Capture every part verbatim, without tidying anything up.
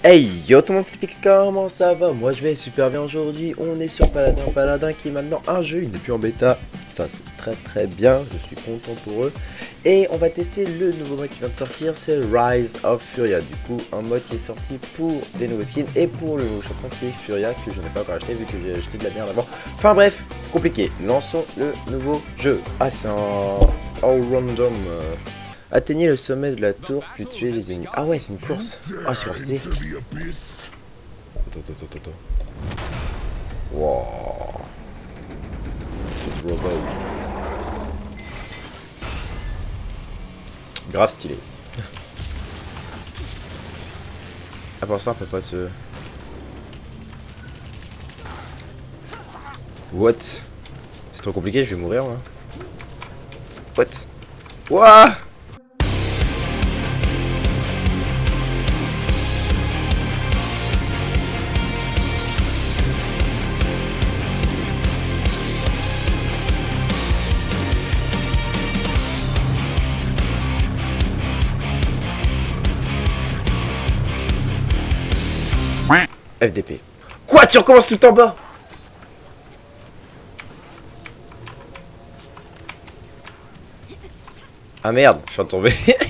Hey yo tout le monde, c'est Pix, comment ça va? Moi je vais super bien aujourd'hui. On est sur Paladin, Paladin qui est maintenant un jeu, il n'est plus en bêta. Ça c'est très très bien, je suis content pour eux. Et on va tester le nouveau mode qui vient de sortir, c'est Rise of Furia. Du coup un mode qui est sorti pour des nouveaux skins et pour le nouveau champion qui est Furia, que je n'ai pas encore acheté vu que j'ai acheté de la merde avant. Enfin bref, compliqué. Lançons le nouveau jeu. Ah c'est un all random. Euh... Atteignez le sommet de la tour, puis tuez les ennemis. Ah ouais, c'est une course. Ah, c'est stylé. Attends, attends, attends, attends. Wow. C'est trop beau. Grave stylé. À part ça, on peut pas se... What? C'est trop compliqué, je vais mourir là. What? Wouah! F D P. Quoi? Tu recommences tout en bas? Ah merde, je suis retombé.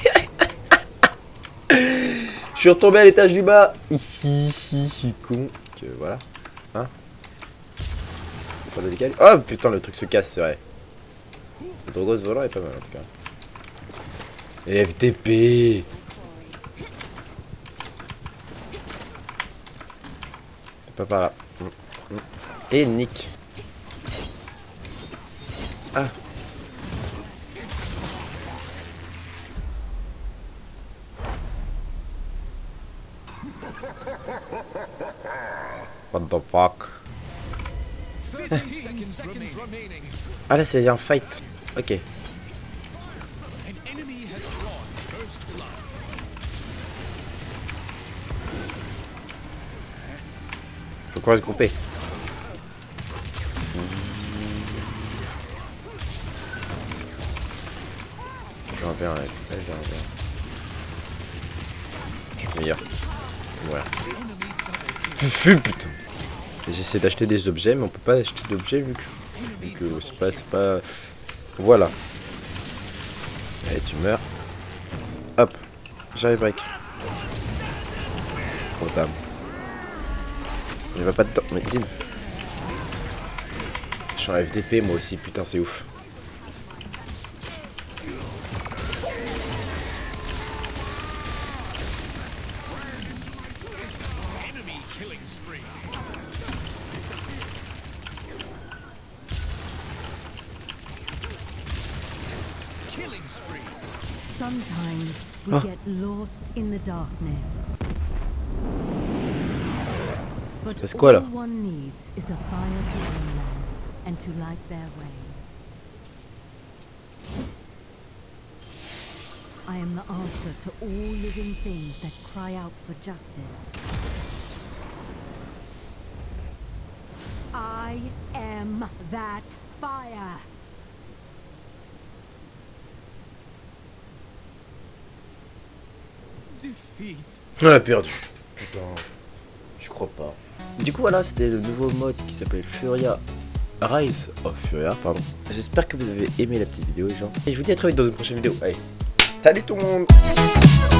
Je suis retombé à l'étage du bas. Ici, ici, je suis con. Que voilà. Hein? Pas de décalé. Oh putain, le truc se casse, c'est vrai. Le Drogos volant est pas mal en tout cas. Et F D P. Pas par là. Et Nick. Ah. What the fuck. Ah là c'est un fight. Ok. Faut qu'on reste groupé. J'en vais un avec. J'en vais un. Je suis meilleur. Voilà. Fufu putain. J'essaie d'acheter des objets mais on peut pas acheter d'objets vu que, vu que c'est pas, c'est pas... Voilà. Allez tu meurs. Hop. J'arrive break. Oh dame. Il va pas dedans, mais il. Je suis en F D P moi aussi, putain c'est ouf. Sometimes we get lost in the darkness. But all one needs is a fire to burn them and to light their way. I am the answer to all living things that cry out for justice. I am that fire. On a perdu. Putain, je crois pas. Du coup voilà, c'était le nouveau mode qui s'appelle Furia. Rise of Furia, pardon. J'espère que vous avez aimé la petite vidéo les gens. Et je vous dis à très vite dans une prochaine vidéo. Allez, salut tout le monde.